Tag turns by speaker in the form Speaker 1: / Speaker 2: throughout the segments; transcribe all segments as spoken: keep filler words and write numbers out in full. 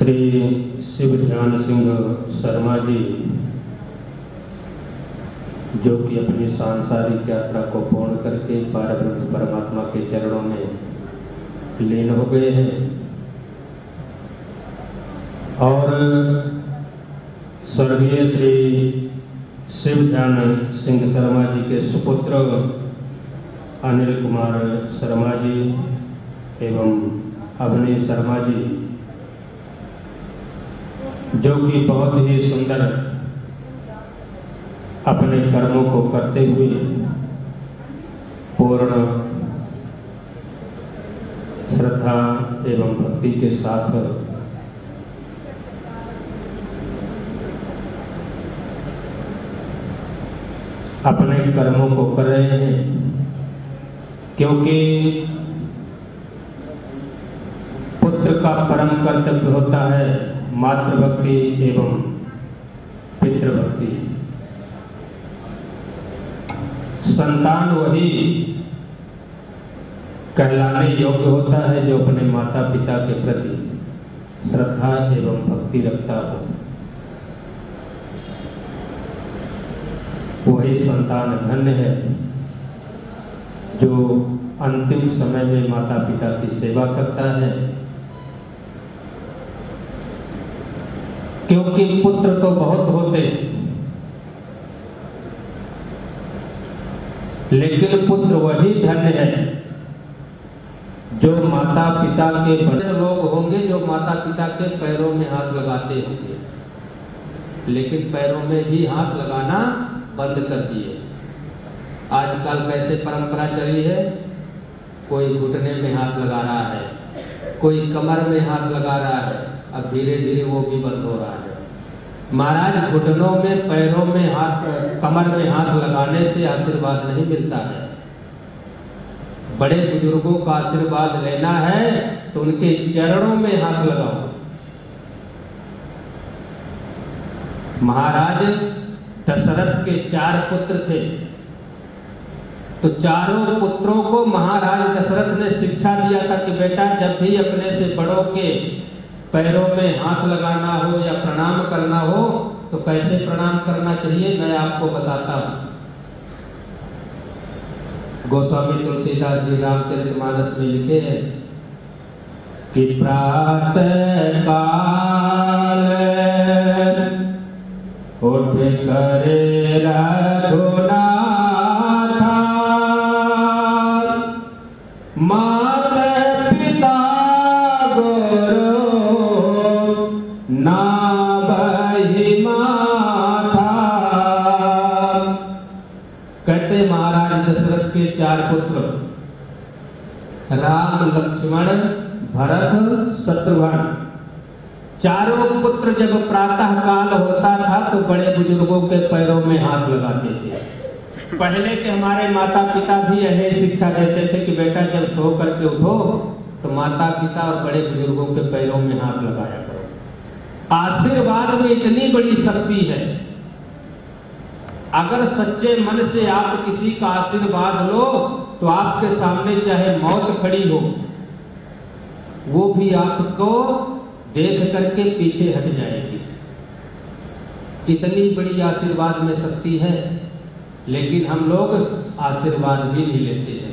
Speaker 1: श्री शिव ध्यान सिंह शर्मा जी, जो कि अपनी सांसारिक यात्रा को पूर्ण करके पारब्रह्म परमात्मा के चरणों में लीन हो गए हैं, और स्वर्गीय श्री शिव ध्यान सिंह शर्मा जी के सुपुत्र अनिल कुमार शर्मा जी एवं अवनी शर्मा जी, जो कि बहुत ही सुंदर अपने कर्मों को करते हुए पूर्ण श्रद्धा एवं भक्ति के साथ अपने कर्मों को कर रहे हैं, क्योंकि पुत्र का परम कर्तव्य होता है मातृभक्ति एवं पितृभक्ति। संतान वही कहलाने योग्य होता है जो अपने माता पिता के प्रति श्रद्धा एवं भक्ति रखता हो। वही संतान धन्य है जो अंतिम समय में माता पिता की सेवा करता है, क्योंकि पुत्र तो बहुत होते, लेकिन पुत्र वही धन्य है जो माता पिता के बड़े लोग होंगे, जो माता पिता के पैरों में हाथ लगाते होंगे, लेकिन पैरों में भी हाथ लगाना बंद कर दिए। आजकल कैसे परंपरा चली है, कोई घुटने में हाथ लगा रहा है, कोई कमर में हाथ लगा रहा है, अब धीरे धीरे वो भी बंद हो रहा है। महाराज, घुटनों में, पैरों में हाथ, कमर में हाथ लगाने से आशीर्वाद नहीं मिलता है। बड़े बुजुर्गों का आशीर्वाद लेना है तो उनके चरणों में हाथ लगाओ। महाराज दशरथ के चार पुत्र थे, तो चारों पुत्रों को महाराज दशरथ ने शिक्षा दिया था कि बेटा, जब भी अपने से बड़ों के पैरों में हाथ लगाना हो या प्रणाम करना हो तो कैसे प्रणाम करना चाहिए, मैं आपको बताता हूं। गोस्वामी तुलसीदास जी रामचरितमानस में लिखे हैं कि प्रातः काल उठ करे रघुनाथा, माता पिता गुरु नाभहि माथा। कहते महाराज दशरथ के चार पुत्र राम, लक्ष्मण, भरत, शत्रुघ्न, चारों पुत्र जब प्रातः काल होता था तो बड़े बुजुर्गों के पैरों में हाथ लगाते थे। पहले के हमारे माता पिता भी यही शिक्षा देते थे कि बेटा, जब सो करके उठो तो माता पिता और बड़े बुजुर्गों के पैरों में हाथ लगाया करो। आशीर्वाद में इतनी बड़ी शक्ति है, अगर सच्चे मन से आप किसी का आशीर्वाद लो तो आपके सामने चाहे मौत खड़ी हो, वो भी आपको देख करके पीछे हट जाएगी। इतनी बड़ी आशीर्वाद में शक्ति है, लेकिन हम लोग आशीर्वाद भी नहीं लेते हैं।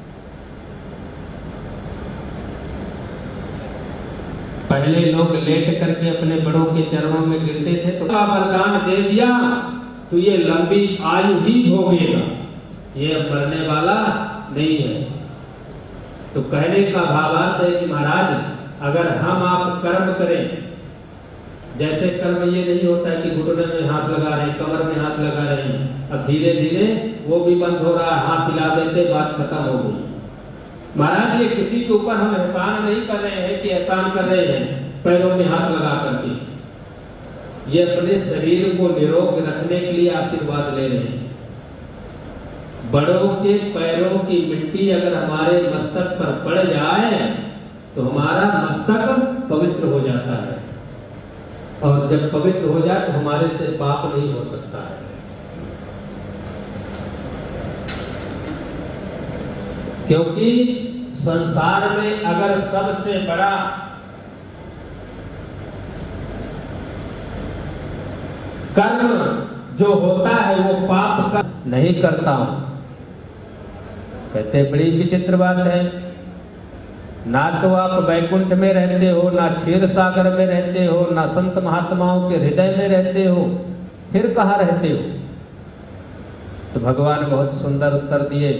Speaker 1: पहले लोग लेट करके अपने बड़ों के चरणों में गिरते थे तो का वरदान दे दिया तो ये लंबी आयु ही भोगेगा, ये अब मरने वाला नहीं है। तो कहने का भावार्थ है कि महाराज, अगर हम आप कर्म करें, जैसे कर्म ये नहीं होता है कि घुटने में हाथ लगा रहे हैं, कमर में हाथ लगा रहे हैं, अब धीरे धीरे वो भी बंद हो रहा है, हाथ हिला देते, बात खत्म हो गई। महाराज, ये किसी के ऊपर हम एहसान नहीं कर रहे हैं कि एहसान कर रहे हैं पैरों में हाथ लगा करके, ये अपने शरीर को निरोग रखने के लिए आशीर्वाद ले रहे हैं। बड़ों के पैरों की मिट्टी अगर हमारे मस्तक पर पड़ जाए तो हमारा मस्तक पवित्र हो जाता है, और जब पवित्र हो जाए तो हमारे से पाप नहीं हो सकता है। क्योंकि संसार में अगर सबसे बड़ा कर्म जो होता है वो पाप का नहीं करता हूं। कहते बड़ी विचित्र बात है, ना तो आप वैकुंठ में रहते हो, ना क्षीर सागर में रहते हो, ना संत महात्माओं के हृदय में रहते हो, फिर कहाँ रहते हो? तो भगवान बहुत सुंदर उत्तर दिए,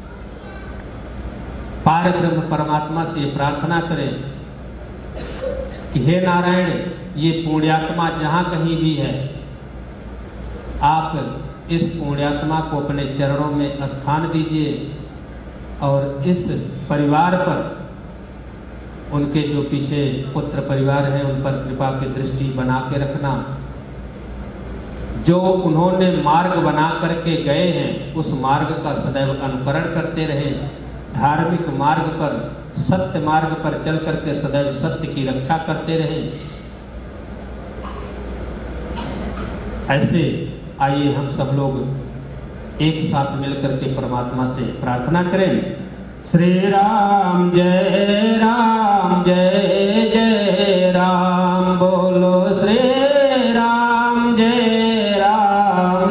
Speaker 1: पार ब्रह्म परमात्मा से प्रार्थना करें कि हे नारायण, ये पुण्यात्मा जहां कहीं भी है, आप इस पुण्यात्मा को अपने चरणों में स्थान दीजिए और इस परिवार पर, उनके जो पीछे पुत्र परिवार है उन पर कृपा की दृष्टि बना के रखना। जो उन्होंने मार्ग बना करके गए हैं उस मार्ग का सदैव अनुकरण करते रहे, धार्मिक मार्ग पर, सत्य मार्ग पर चल करके सदैव सत्य की रक्षा करते रहे। ऐसे आइए हम सब लोग एक साथ मिलकर के परमात्मा से प्रार्थना करें। श्री राम जय राम जय जय राम, बोलो श्री राम जय राम,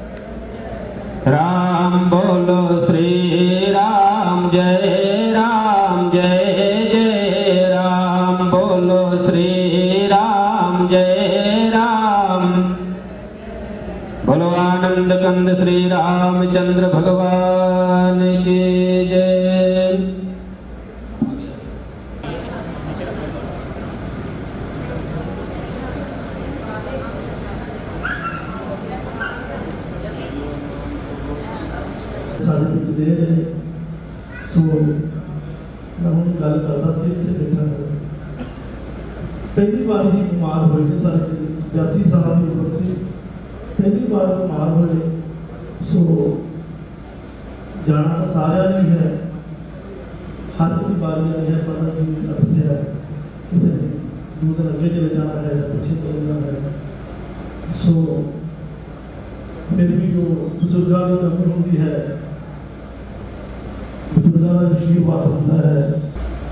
Speaker 1: राम बोलो श्री राम जय राम जय जय राम, बोलो श्री राम जय राम, बोलो आनंद कंद श्री रामचंद्र भगवान की जय।
Speaker 2: सो मैं हूँ गल करता सी इत्थे बैठा पहली बार ही बीमार हुए थे, सारे बयासी साल की उम्र से पहली बार बीमार हुए। सो जाना तो सारा ही है, हर कोई बारी आई है, पर अच्छे है किसी ने दो दिन अगे चले जाना है, पीछे चले जाना है। सो फिर भी जो बुजुर्गों की कमी होती है, बुजुर्गों का आशीर्वाद होता है।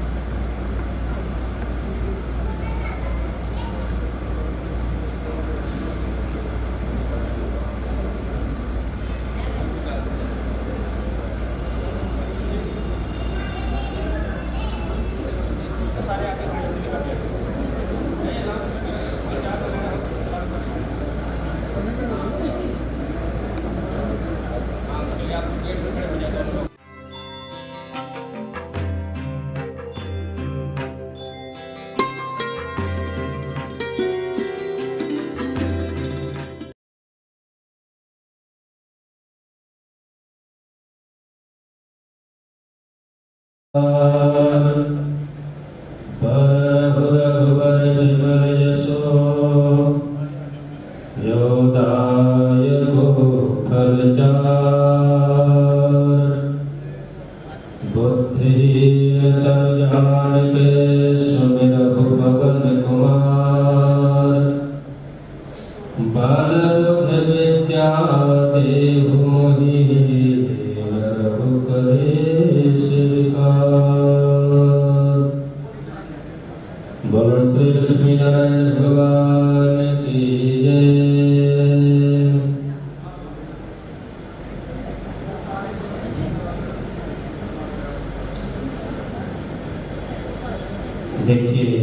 Speaker 1: देखिए,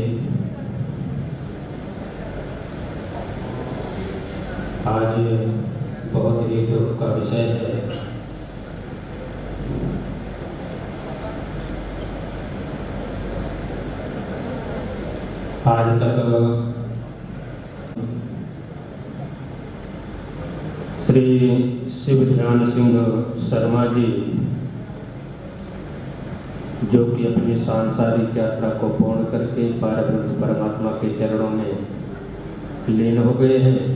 Speaker 1: आज बहुत ही दुख का विषय है। आज तक श्री शिव ध्यान सिंह शर्मा जी, जो कि अपनी सांसारिक यात्रा को पूर्ण करके पार ब्रह्म परमात्मा के चरणों में लीन हो गए हैं,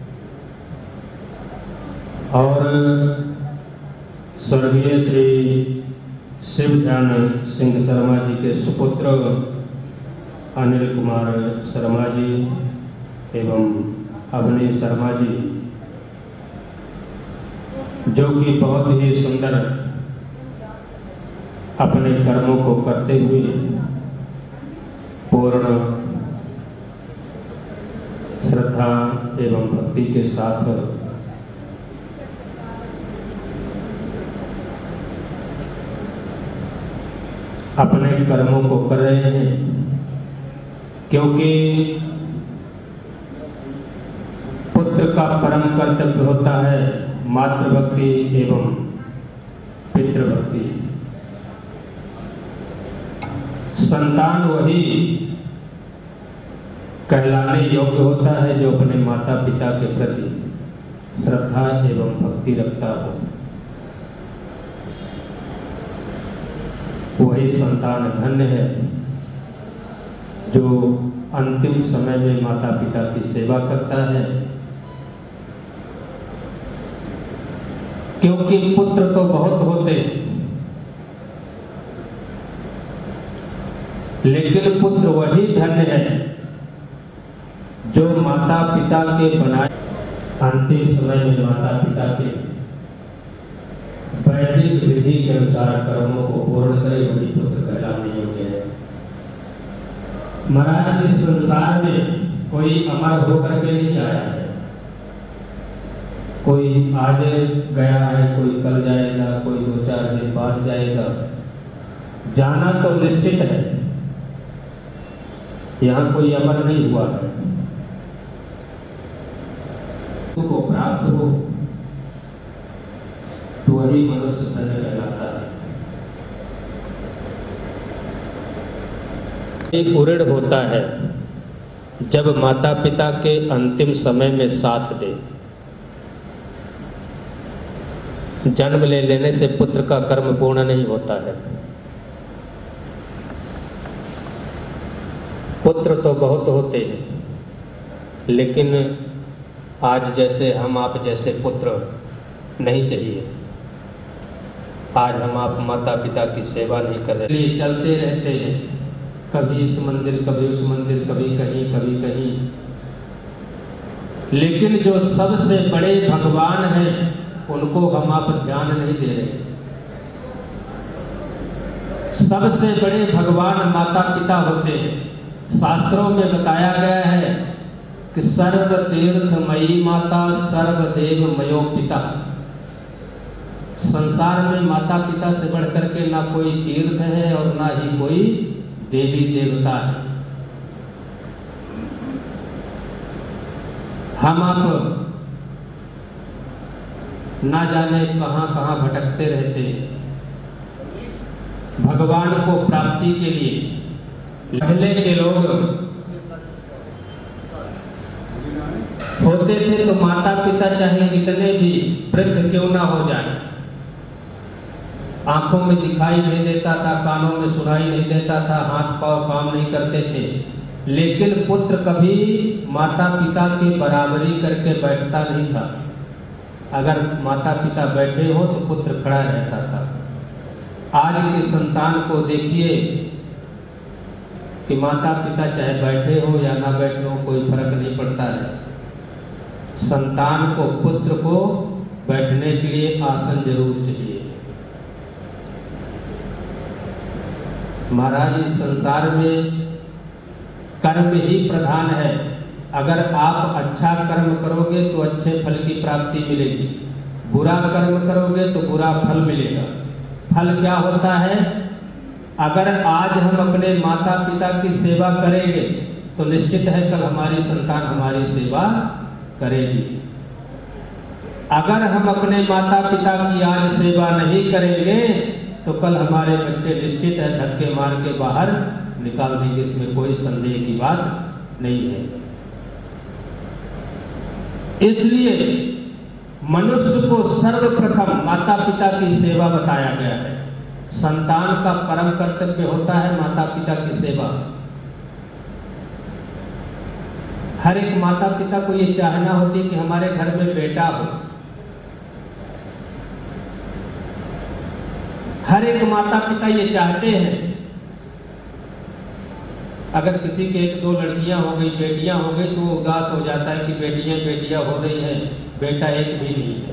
Speaker 1: और स्वर्गीय श्री शिव ध्यान सिंह शर्मा जी के सुपुत्र अनिल कुमार शर्मा जी एवं अवनी शर्मा जी, जो कि बहुत ही सुंदर अपने कर्मों को करते हुए पूर्ण श्रद्धा एवं भक्ति के साथ अपने कर्मों को कर रहे हैं, क्योंकि पुत्र का परम कर्तव्य होता है मातृभक्ति एवं पितृभक्ति। संतान वही कहलाने योग्य होता है जो अपने माता पिता के प्रति श्रद्धा एवं भक्ति रखता हो। वही संतान धन्य है जो अंतिम समय में माता पिता की सेवा करता है, क्योंकि पुत्र तो बहुत होते हैं, लेकिन पुत्र वही धन्य है जो माता पिता के बनाए अंतिम समय में माता पिता के वैदिक विधि के अनुसार कर्मों को पूर्ण करे, वही पुत्र कहलाने योग्य है। महाराज, इस संसार में कोई अमर होकर के नहीं आया है। कोई आज गया है, कोई कल जाएगा, कोई दो चार दिन बाद जाएगा। जाना तो निश्चित है, यहाँ कोई अमर नहीं हुआ है। को प्राप्त हो तो वही मनुष्य धन्य कहलाता है। एक उऋण होता है जब माता पिता के अंतिम समय में साथ दे। जन्म ले लेने से पुत्र का कर्म पूर्ण नहीं होता है। पुत्र तो बहुत होते हैं, लेकिन आज जैसे हम आप जैसे पुत्र नहीं चाहिए। आज हम आप माता पिता की सेवा नहीं कर रहे, चलते रहते हैं, कभी इस मंदिर कभी उस मंदिर, कभी कहीं कभी कहीं। लेकिन जो सबसे बड़े भगवान हैं उनको हम आप ध्यान नहीं दे रहे। सबसे बड़े भगवान माता पिता होते हैं। शास्त्रों में बताया गया है कि सर्व तीर्थमयी माता सर्वदेव मयो पिता। संसार में माता पिता से बढ़कर के ना कोई तीर्थ है और ना ही कोई देवी देवता है। हम आप ना जाने कहां कहां भटकते रहते हैं। भगवान को प्राप्ति के लिए पहले के लोग होते थे तो माता पिता चाहे कितने भी वृद्ध क्यों ना हो जाए, आंखों में दिखाई नहीं देता था, कानों में सुनाई नहीं देता था, हाथ पांव काम नहीं करते थे, लेकिन पुत्र कभी माता पिता की बराबरी करके बैठता नहीं था। अगर माता पिता बैठे हो तो पुत्र खड़ा रहता था। आज के संतान को देखिए कि माता पिता चाहे बैठे हो या ना बैठे हो कोई फर्क नहीं पड़ता है। संतान को, पुत्र को बैठने के लिए आसन जरूर चाहिए। महाराज, इस संसार में कर्म ही प्रधान है। अगर आप अच्छा कर्म करोगे तो अच्छे फल की प्राप्ति मिलेगी, बुरा कर्म करोगे तो बुरा फल मिलेगा। फल क्या होता है? अगर आज हम अपने माता पिता की सेवा करेंगे तो निश्चित है कल हमारी संतान हमारी सेवा करेगी। अगर हम अपने माता पिता की आज सेवा नहीं करेंगे तो कल हमारे बच्चे निश्चित है धक्के मार के बाहर निकाल देंगे। इसमें कोई संदेह की बात नहीं है। इसलिए मनुष्य को सर्वप्रथम माता पिता की सेवा बताया गया है। संतान का परम कर्तव्य होता है माता पिता की सेवा। हर एक माता पिता को ये चाहना होती है कि हमारे घर में बेटा हो। हर एक माता पिता ये चाहते हैं। अगर किसी के एक दो लड़कियां हो गई, बेटियां हो गई, तो वो उदास हो जाता है कि बेटियां बेटियां हो रही हैं, बेटा एक भी नहीं है।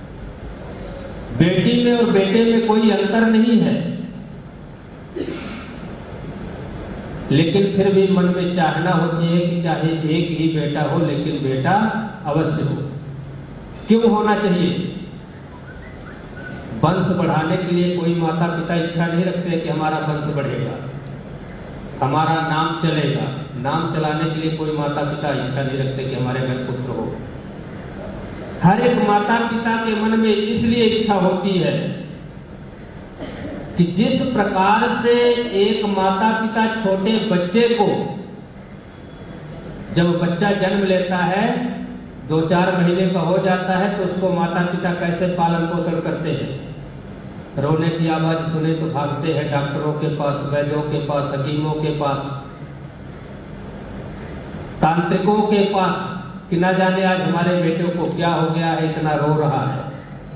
Speaker 1: बेटी में और बेटे में कोई अंतर नहीं है। लेकिन फिर भी मन में चाहना होती है कि चाहे एक ही बेटा हो लेकिन बेटा अवश्य हो। क्यों होना चाहिए? वंश बढ़ाने के लिए कोई माता पिता इच्छा नहीं रखते कि हमारा वंश बढ़ेगा, हमारा नाम चलेगा। नाम चलाने के लिए कोई माता पिता इच्छा नहीं रखते कि हमारे घर पुत्र हो। हर एक माता पिता के मन में इसलिए इच्छा होती है कि जिस प्रकार से एक माता पिता छोटे बच्चे को, जब बच्चा जन्म लेता है, दो चार महीने का हो जाता है, तो उसको माता पिता कैसे पालन पोषण करते हैं। रोने की आवाज सुने तो भागते हैं डॉक्टरों के पास, वैद्यों के पास, हकीमों के पास, तांत्रिकों के पास, कि ना जाने आज हमारे बेटे को क्या हो गया है, इतना रो रहा है।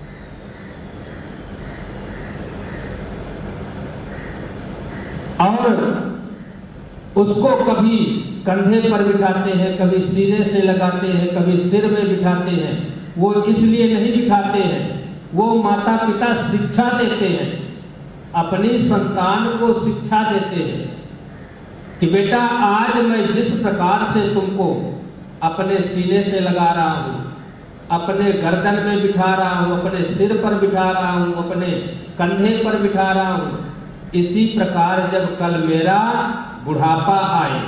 Speaker 1: और उसको कभी कंधे पर बिठाते हैं, कभी सीने से लगाते हैं, कभी सिर में बिठाते हैं। वो इसलिए नहीं बिठाते हैं, वो माता पिता शिक्षा देते हैं, अपनी संतान को शिक्षा देते हैं कि बेटा आज मैं जिस प्रकार से तुमको अपने सीने से लगा रहा हूं, अपने गर्दन में बिठा रहा हूं, अपने सिर पर बिठा रहा हूं, अपने कंधे पर बिठा रहा हूं, इसी प्रकार जब कल मेरा बुढ़ापा आए,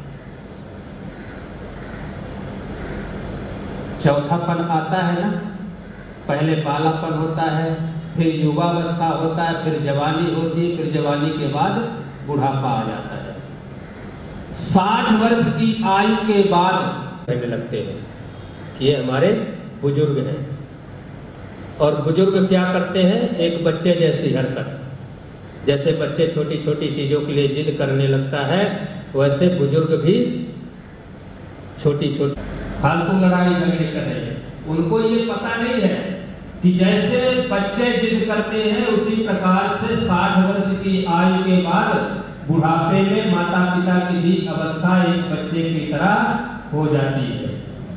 Speaker 1: चौथापन आता है ना, पहले बालापन होता है, फिर युवावस्था होता है, फिर जवानी होती है, फिर जवानी के बाद बुढ़ापा आ जाता है। साठ वर्ष की आयु के बाद कहने लगते हैं ये हमारे बुजुर्ग हैं। और बुजुर्ग क्या करते हैं? एक बच्चे जैसी हरकत, जैसे बच्चे छोटी छोटी चीजों के लिए जिद करने लगता है, वैसे बुजुर्ग भी छोटी छोटी फालतू लड़ाई झगड़े कर रहे हैं। उनको ये पता नहीं है कि जैसे बच्चे जिद करते हैं, उसी प्रकार से साठ वर्ष की आयु के बाद बुढ़ापे में माता पिता की भी अवस्था एक बच्चे की तरह हो जाती है।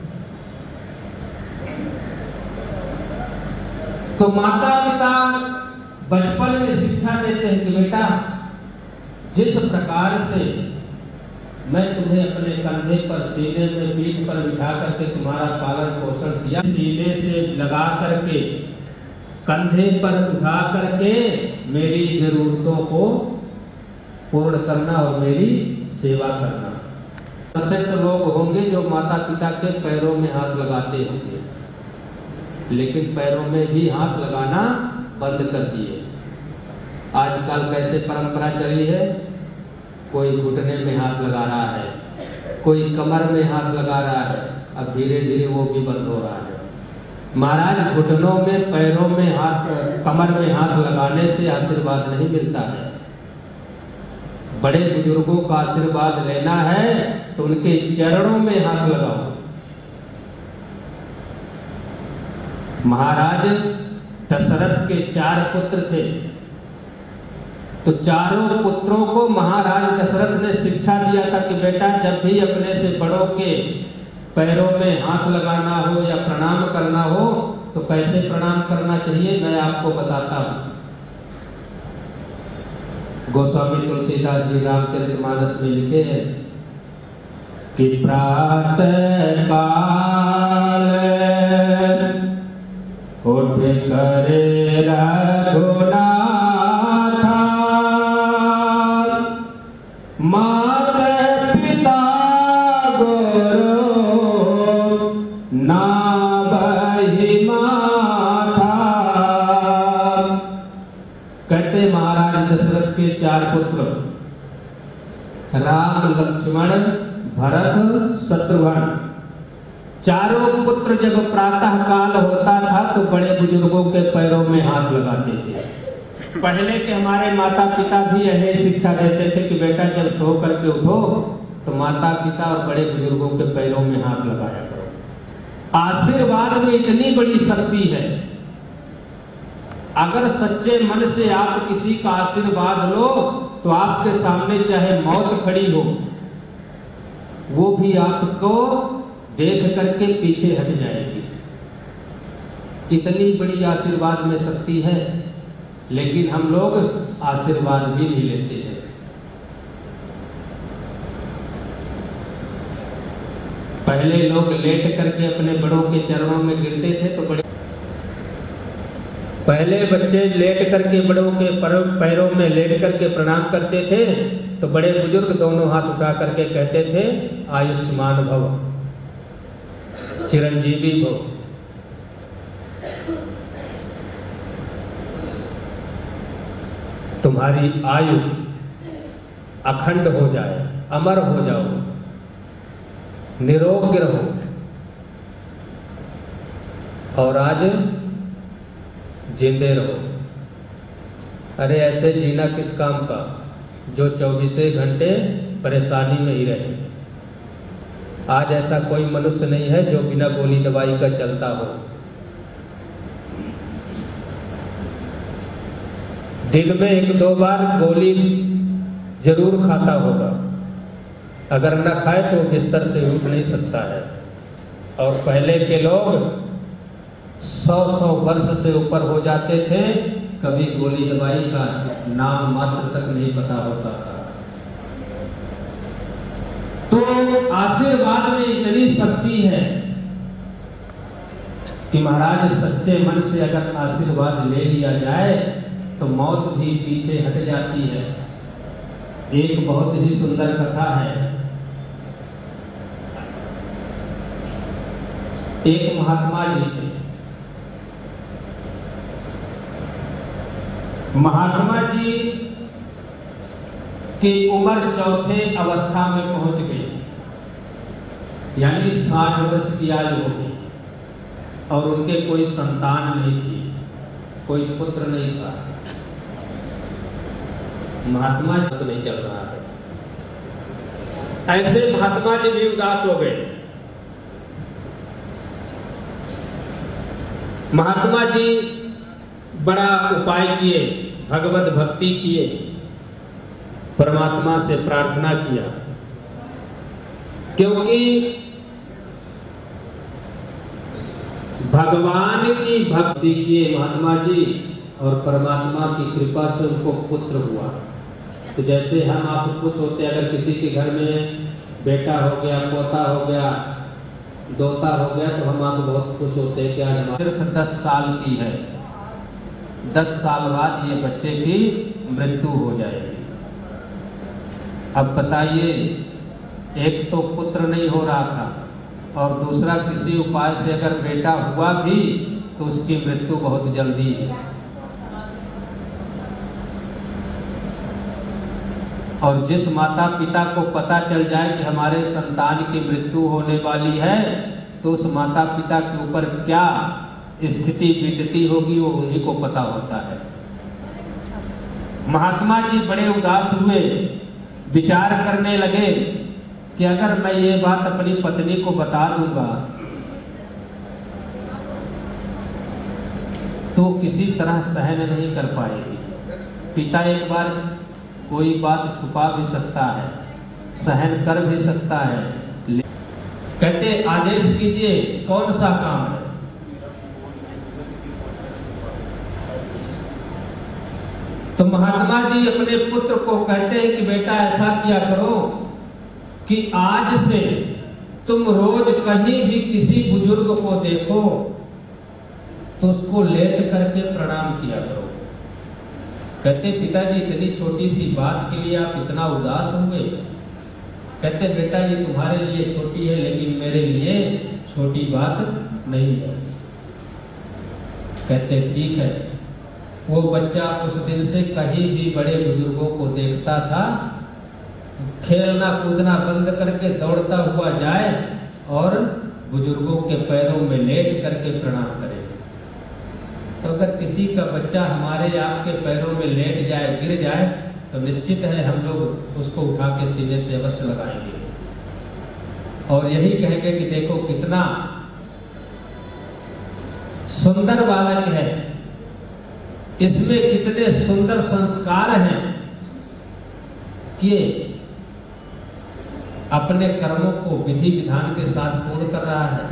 Speaker 1: तो माता पिता बचपन में शिक्षा देते हैं कि बेटा जिस प्रकार से मैं तुम्हें अपने कंधे पर, सीने में, पीठ पर बिठा करके तुम्हारा पालन पोषण किया, सीने से लगा करके, कंधे पर उठा करके मेरी जरूरतों को पूर्ण करना और मेरी सेवा करना। ऐसे तो लोग होंगे जो माता पिता के पैरों में हाथ लगाते होंगे, लेकिन पैरों में भी हाथ लगाना बंद कर दिए। आजकल कैसे परंपरा चली है, कोई घुटने में हाथ लगा रहा है, कोई कमर में हाथ लगा रहा है, अब धीरे धीरे वो भी बंद हो रहा है। महाराज, घुटनों में, पैरों में हाथ, कमर में हाथ लगाने से आशीर्वाद नहीं मिलता है। बड़े बुजुर्गों का आशीर्वाद लेना है तो उनके चरणों में हाथ लगाओ। महाराज दशरथ के चार पुत्र थे, तो चारों पुत्रों को महाराज दशरथ ने शिक्षा दिया था कि बेटा जब भी अपने से बड़ों के पैरों में हाथ लगाना हो या प्रणाम करना हो तो कैसे प्रणाम करना चाहिए, मैं आपको बताता हूं। गोस्वामी तुलसीदास जी रामचरितमानस में लिखे हैं कि प्रातः काल उठ करे रघुनाथा, माता पिता गुरु नाभहि माथा। कहते महाराज दशरथ के चार पुत्र राम, लक्ष्मण, भरत, शत्रुघ्न, चारों पुत्र जब प्रातः काल होता था तो बड़े बुजुर्गों के पैरों में हाथ लगाते थे। पहले के हमारे माता पिता भी यही शिक्षा देते थे कि बेटा जब सो करके उठो तो माता पिता और बड़े बुजुर्गों के पैरों में हाथ लगाया करो। आशीर्वाद में इतनी बड़ी शक्ति है, अगर सच्चे मन से आप किसी का आशीर्वाद लो तो आपके सामने चाहे मौत खड़ी हो, वो भी आपको देख करके पीछे हट जाएगी। इतनी बड़ी आशीर्वाद में शक्ति है, लेकिन हम लोग आशीर्वाद भी नहीं लेते हैं। पहले लोग लेट करके अपने बड़ों के चरणों में गिरते थे तो बड़े पहले बच्चे लेट करके बड़ों के पैरों में लेट करके प्रणाम करते थे तो बड़े बुजुर्ग दोनों हाथ उठा करके कहते थे आयुष्मान भव, चिरंजीवी भव। तुम्हारी आयु अखंड हो जाए, अमर हो जाओ, निरोग रहो। और आज जिंदे रहो। अरे ऐसे जीना किस काम का जो चौबीसे घंटे परेशानी में ही रहे। आज ऐसा कोई मनुष्य नहीं है जो बिना गोली दवाई का चलता हो। दिन में एक दो बार गोली जरूर खाता होगा, अगर न खाए तो बिस्तर से उठ नहीं सकता है। और पहले के लोग सौ सौ वर्ष से ऊपर हो जाते थे, कभी गोली दवाई का नाम मात्र तक नहीं पता होता था। तो आशीर्वाद में इतनी शक्ति है कि महाराज सच्चे मन से अगर आशीर्वाद ले लिया जाए तो मौत भी पीछे हट जाती है। एक बहुत ही सुंदर कथा है। एक महात्मा जी थे। महात्मा जी की उम्र चौथे अवस्था में पहुंच गई, यानी साठ वर्ष की आयु हो गई और उनके कोई संतान नहीं थी, कोई पुत्र नहीं था। महात्मा जी नहीं चल रहा है। ऐसे महात्मा जी भी उदास हो गए। महात्मा जी बड़ा उपाय किए, भगवत भक्ति किए, परमात्मा से प्रार्थना किया, क्योंकि भगवान की भक्ति किए महात्मा जी और परमात्मा की कृपा से उनको पुत्र हुआ। तो जैसे हम आप खुश होते, अगर किसी के घर में बेटा हो गया, पोता हो गया, दोता हो गया, तो हम आप बहुत खुश होते हैं कि आज हमारे सिर्फ दस साल की है, दस साल बाद ये बच्चे की मृत्यु हो जाएगी। अब बताइए, एक तो पुत्र नहीं हो रहा था और दूसरा किसी उपाय से अगर बेटा हुआ भी तो उसकी मृत्यु बहुत जल्दी है। और जिस माता पिता को पता चल जाए कि हमारे संतान की मृत्यु होने वाली है तो उस माता पिता के ऊपर क्या स्थिति बीतती होगी वो उन्हीं को पता होता है। महात्मा जी बड़े उदास हुए, विचार करने लगे कि अगर मैं ये बात अपनी पत्नी को बता दूंगा तो किसी तरह सहन नहीं कर पाएगी। पिता एक बार कोई बात छुपा भी सकता है, सहन कर भी सकता है। कहते आदेश कीजिए, कौन सा काम है। तो महात्मा जी अपने पुत्र को कहते हैं कि बेटा ऐसा किया करो कि आज से तुम रोज कहीं भी किसी बुजुर्ग को देखो तो उसको लेट करके प्रणाम किया करो। कहते पिताजी इतनी छोटी सी बात के लिए आप इतना उदास होंगे। कहते बेटा ये तुम्हारे लिए छोटी है लेकिन मेरे लिए छोटी बात नहीं है। कहते ठीक है। वो बच्चा उस दिन से कहीं भी बड़े बुजुर्गों को देखता था, खेलना कूदना बंद करके दौड़ता हुआ जाए और बुजुर्गों के पैरों में लेट करके प्रणाम करे। तो अगर किसी का बच्चा हमारे आपके पैरों में लेट जाए, गिर जाए, तो निश्चित है हम लोग उसको उठा के सीने से अवश्य लगाएंगे और यही कहेंगे कि देखो कितना सुंदर बालक है, इसमें कितने सुंदर संस्कार हैं कि अपने कर्मों को विधि विधान के साथ पूर्ण कर रहा है।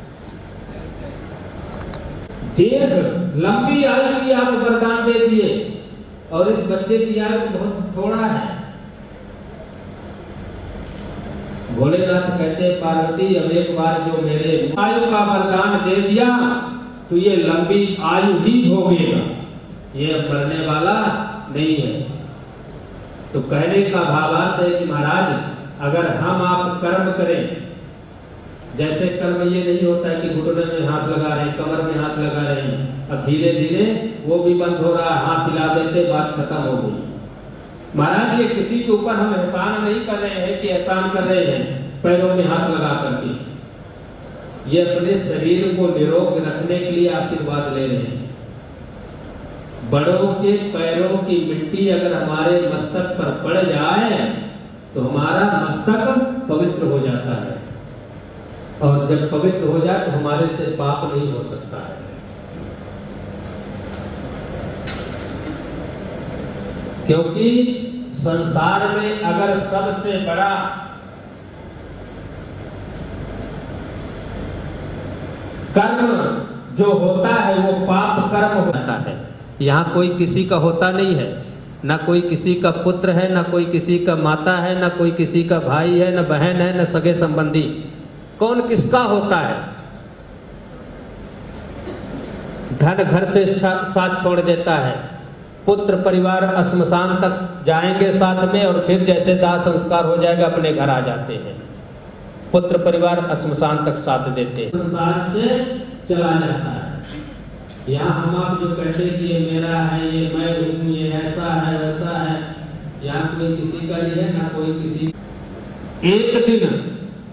Speaker 1: दीर्घ लंबी आयु की आप वरदान दे दिए और इस बच्चे की आयु बहुत थोड़ा है। भोलेनाथ कहते पार्वती अब एक बार जो मेरे आयु का वरदान दे दिया तो ये लंबी आयु ही भोगेगा, ये अब मरने वाला नहीं है। तो कहने का भावार्थ है कि महाराज अगर हम आप कर्म करें, जैसे कर्म ये नहीं होता है कि घुटने में हाथ लगा रहे हैं, कमर में हाथ लगा रहे हैं, अब धीरे धीरे वो भी बंद हो रहा है, हाथ हिला देते बात खत्म हो गई। महाराज ये किसी के ऊपर हम एहसान नहीं कर रहे हैं कि एहसान कर रहे हैं पैरों में हाथ लगा करके, ये अपने शरीर को निरोग रखने के लिए आशीर्वाद ले रहे हैं। बड़ों के पैरों की मिट्टी अगर हमारे मस्तक पर पड़ जाए तो हमारा मस्तक पवित्र हो जाता है, और जब पवित्र हो जाए तो हमारे से पाप नहीं हो सकता है। क्योंकि संसार में अगर सबसे बड़ा कर्म जो होता है वो पाप कर्म होता है। यहाँ कोई किसी का होता नहीं है, ना कोई किसी का पुत्र है, ना कोई किसी का माता है, ना कोई किसी का भाई है, ना बहन है, ना सगे संबंधी। कौन किसका होता है? धन घर से साथ छोड़ देता है, पुत्र परिवार श्मशान तक जाएंगे साथ में, और फिर जैसे दाह संस्कार हो जाएगा अपने घर आ जाते हैं। पुत्र परिवार श्मशान तक साथ देते हैं, संसार से चला जाता है। यहाँ हम आप जो कहते कि ये मेरा है, ये मैं हूँ, ये ऐसा है वैसा है, यहाँ कोई किसी का नहीं है, ना कोई किसी। एक दिन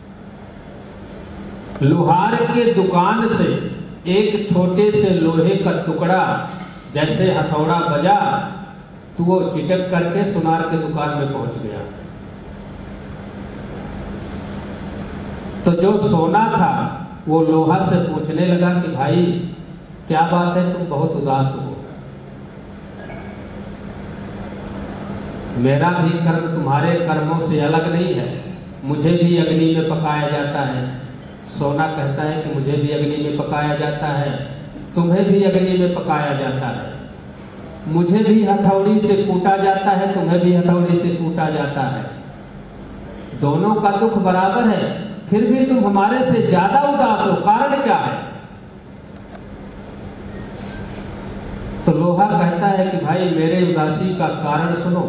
Speaker 1: लोहार के दुकान से एक छोटे से लोहे का टुकड़ा जैसे हथौड़ा बजा तो वो चिटक करके सुनार के दुकान में पहुंच गया। तो जो सोना था वो लोहा से पूछने लगा कि भाई क्या बात है, तुम बहुत उदास हो। मेरा भी कर्म तुम्हारे कर्मों से अलग नहीं है, मुझे भी अग्नि में पकाया जाता है। सोना कहता है कि मुझे भी अग्नि में पकाया जाता है, तुम्हें भी अग्नि में पकाया जाता है, मुझे भी हथौड़ी से कूटा जाता है, तुम्हें भी हथौड़ी से कूटा जाता है। दोनों का दुख बराबर है, फिर भी तुम हमारे से ज्यादा उदास हो, कारण क्या है? तो लोहा कहता है कि भाई मेरे उदासी का कारण सुनो।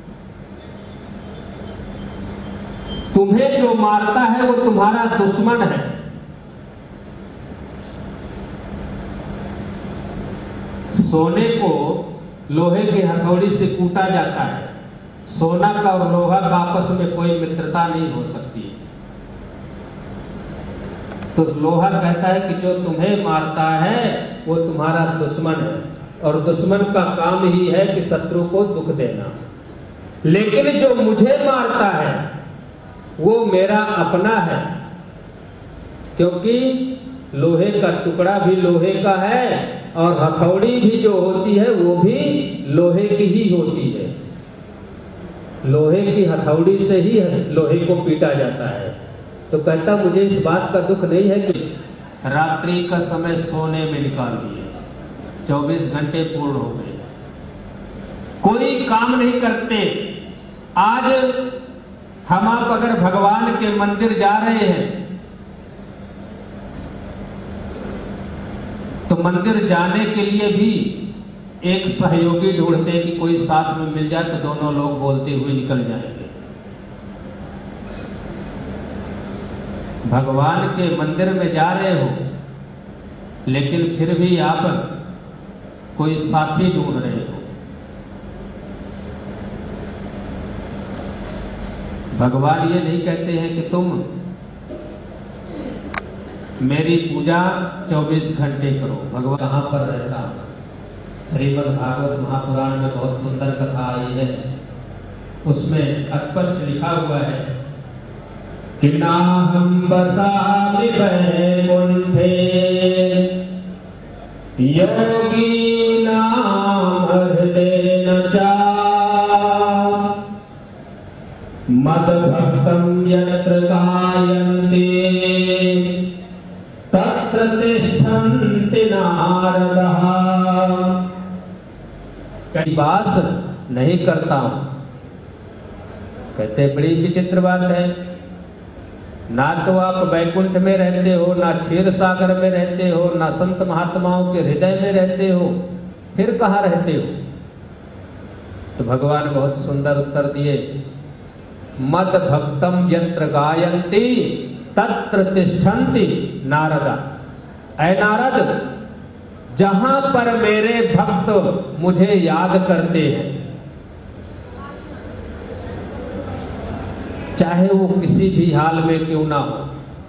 Speaker 1: तुम्हें जो मारता है वो तुम्हारा दुश्मन है। सोने को लोहे की हथौड़ी से कूटा जाता है, सोना का और लोहा का आपस में कोई मित्रता नहीं हो सकती। तो लोहा कहता है कि जो तुम्हें मारता है वो तुम्हारा दुश्मन है, और दुश्मन का काम ही है कि शत्रु को दुख देना। लेकिन जो मुझे मारता है वो मेरा अपना है, क्योंकि लोहे का टुकड़ा भी लोहे का है और हथौड़ी भी जो होती है वो भी लोहे की ही होती है। लोहे की हथौड़ी से ही लोहे को पीटा जाता है। तो कहता मुझे इस बात का दुख नहीं है कि रात्रि का समय सोने में निकाल दिए, चौबीस घंटे पूर्ण हो गए, कोई काम नहीं करते। आज हम आप अगर भगवान के मंदिर जा रहे हैं तो मंदिर जाने के लिए भी एक सहयोगी ढूंढते हैं कि कोई साथ में मिल जाए तो दोनों लोग बोलते हुए निकल जाएंगे। भगवान के मंदिर में जा रहे हो लेकिन फिर भी आप कोई साथी ढूंढ रहे हो। भगवान ये नहीं कहते हैं कि तुम मेरी पूजा चौबीस घंटे करो। भगवान कहाँ पर रहता? श्रीमद् भागवत महापुराण में बहुत सुंदर कथा आई है, उसमें स्पष्ट लिखा हुआ है कि नाहं बसामि वैकुंठे योगिनां हृदयेन च मद्भक्तं यत्र गायन्ति तत्र तिष्ठन्ति नारदः। वास नहीं करता हूं, कहते बड़ी विचित्र बात है। ना तो आप वैकुंठ में रहते हो, ना क्षीर सागर में रहते हो, ना संत महात्माओं के हृदय में रहते हो, फिर कहाँ रहते हो? तो भगवान बहुत सुंदर उत्तर दिए, मद भक्तम यत्र गायन्ति तत्र तिष्ठन्ति नारदा। ऐ नारद, जहां पर मेरे भक्त मुझे याद करते हैं, चाहे वो किसी भी हाल में क्यों ना हो,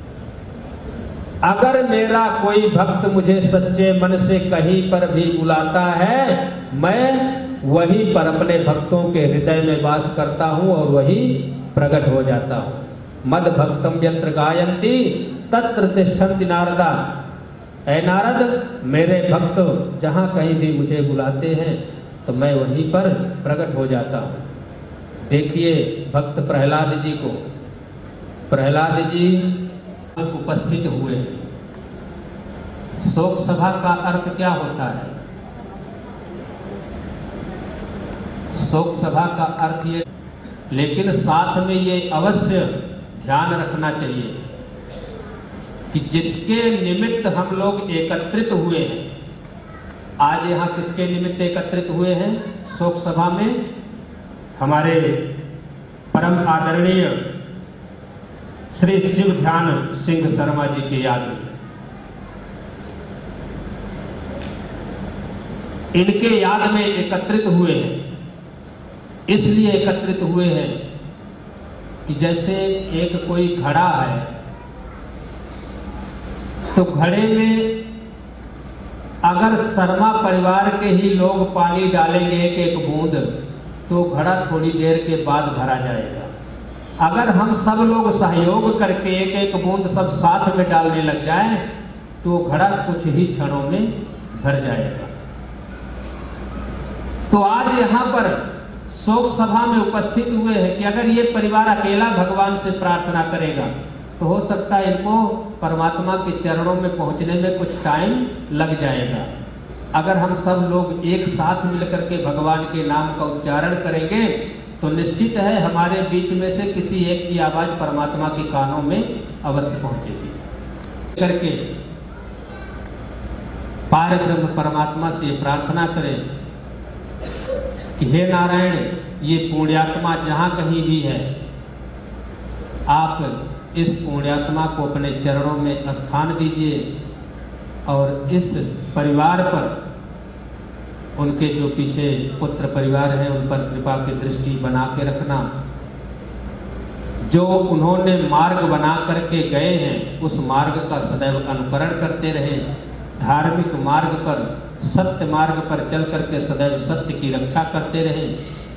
Speaker 1: अगर मेरा कोई भक्त मुझे सच्चे मन से कहीं पर भी बुलाता है, मैं वहीं पर अपने भक्तों के हृदय में वास करता हूं और वही प्रकट हो जाता हूं। मद भक्तम यत्र गायन्ति तत्र तिष्ठन्ति नारदा। ऐ नारद, मेरे भक्त जहां कहीं भी मुझे बुलाते हैं तो मैं वहीं पर प्रकट हो जाता हूं। देखिए भक्त प्रहलाद जी को, प्रहलाद जी उपस्थित हुए। शोक सभा का अर्थ क्या होता है? शोक सभा का अर्थ ये, लेकिन साथ में ये अवश्य ध्यान रखना चाहिए कि जिसके निमित्त हम लोग एकत्रित हुए हैं, आज यहाँ किसके निमित्त एकत्रित हुए हैं? शोक सभा में हमारे परम आदरणीय श्री शिव ध्यान सिंह शर्मा जी की याद में, इनके याद में एकत्रित हुए हैं। इसलिए एकत्रित हुए हैं कि जैसे एक कोई घड़ा है, तो घड़े में अगर शर्मा परिवार के ही लोग पानी डालेंगे एक एक बूंद, तो घड़ा थोड़ी देर के बाद भरा जाएगा। अगर हम सब लोग सहयोग करके एक एक बूंद सब साथ में डालने लग जाए, तो घड़ा कुछ ही क्षणों में भर जाएगा। तो आज यहाँ पर शोक सभा में उपस्थित हुए हैं कि अगर ये परिवार अकेला भगवान से प्रार्थना करेगा, तो हो सकता है इनको परमात्मा के चरणों में पहुंचने में कुछ टाइम लग जाएगा। अगर हम सब लोग एक साथ मिलकर के भगवान के नाम का उच्चारण करेंगे, तो निश्चित है हमारे बीच में से किसी एक की आवाज परमात्मा के कानों में अवश्य पहुंचेगी। करके पार ब्रह्म परमात्मा से प्रार्थना करें कि हे नारायण, ये पुण्यात्मा जहां कहीं भी है, आप इस पुण्यात्मा को अपने चरणों में स्थान दीजिए और इस परिवार पर, उनके जो पीछे पुत्र परिवार है, उन पर कृपा की दृष्टि बना के रखना। जो उन्होंने मार्ग बना करके गए हैं, उस मार्ग का सदैव अनुकरण करते रहें। धार्मिक मार्ग पर, सत्य मार्ग पर चल करके सदैव सत्य की रक्षा करते रहें।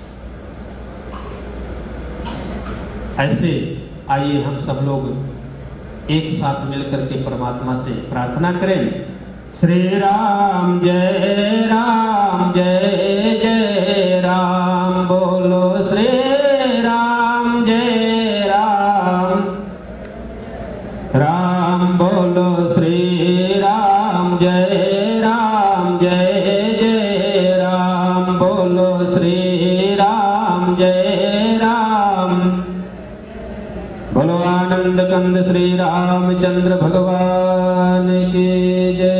Speaker 1: ऐसे आइए हम सब लोग एक साथ मिलकर के परमात्मा से प्रार्थना करें। श्री राम जय राम जय जय राम, बोलो श्री राम जय राम, राम बोलो श्री राम जय राम जय जय राम, बोलो श्री राम जय राम। बोलो आनंद कंद श्री रामचंद्र भगवान की जय।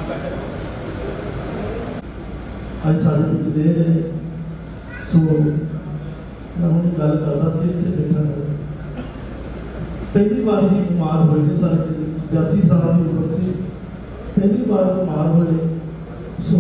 Speaker 2: ਅੱਜ ਸਾਡੇ ਵਿੱਚ ਦੇ ਰਹੇ ਸੋ मैं ਹੁਣ ਗੱਲ ਕਰਦਾ ਸੀ ਇੱਥੇ ਬੈਠਾ ਪਹਿਲੀ ਵਾਰ ਹੀ ਬਿਮਾਰ ਹੋਏ ਸੀ ਸਾਰੇ ਪਚਾਸੀ ਸਾਲ ਦੀ ਉਮਰ ਸੀ ਪਹਿਲੀ ਵਾਰ ਬਿਮਾਰ ਹੋਏ ਸੋ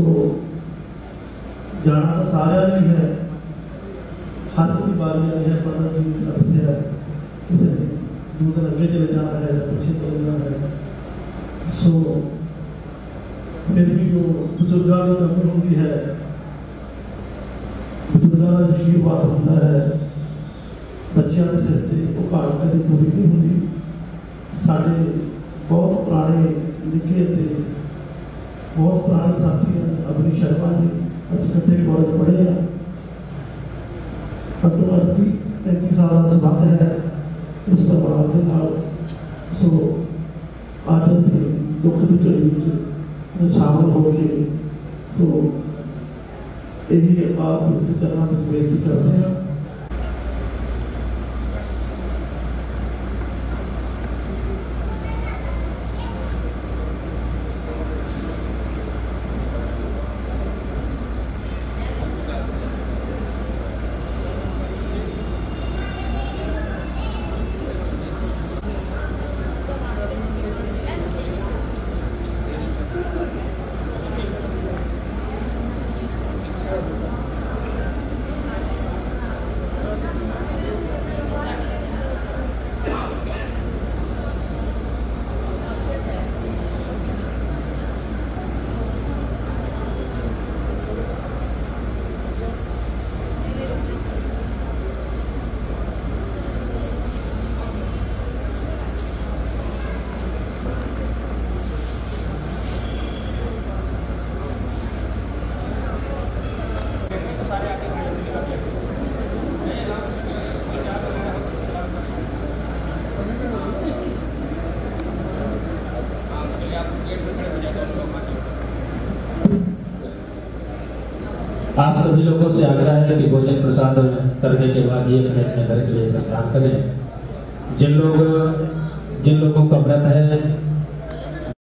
Speaker 2: ਜਾਣਾ ਤਾਂ ਸਾਰਿਆਂ ਨੇ ਹੈ हर कोई बार में है पता नहीं अब से है किसी दूसरे लगे चले जाना है पीछे चले जाना है सो फिर भी जो बुजुर्गों की कमी होती है बुजुर्गों का आशीर्वाद होता है बच्चों के सिर से वो घाट कभी पूरी नहीं होती साढ़े बहुत पुराने लिखे थे बहुत पुराने साथी हैं अवनी शर्मा जी असं इकट्ठे कॉलेज पढ़े हैं घट्टो घट भी पैंतीस साल का संबंध है इस परिवार के नाल सो अज असीं दुख की घड़ी में शामिल होकर सो यही आप उसके चरणों में बेनती करते हैं।
Speaker 1: आप सभी लोगों से आग्रह है कि भोजन प्रसाद करने के बाद ही अपने अपने घर के लिए प्रस्थान करें। जिन लोग जिन लोगों का व्रत है